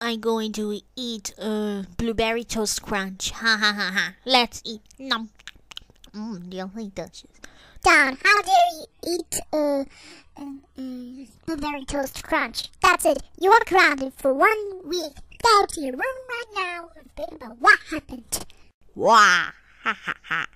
I'm going to eat blueberry toast crunch. Ha ha ha ha. Let's eat. Nom. Delicious. Don, how dare you eat blueberry toast crunch? That's it. You are grounded for 1 week. Go to your room right now and think about what happened. Wah. Ha ha ha.